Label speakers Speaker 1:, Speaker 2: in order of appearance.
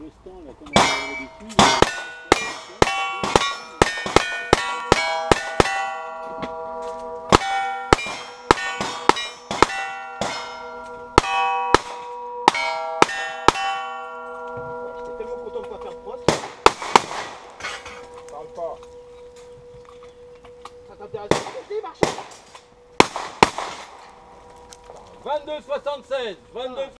Speaker 1: l'instant, là, comme on a l'habitude.
Speaker 2: J'étais tellement content de ne pas faire de crosse. Parle pas. Ça t'intéresse pas aussi, Marchand?
Speaker 3: 22,76. 22.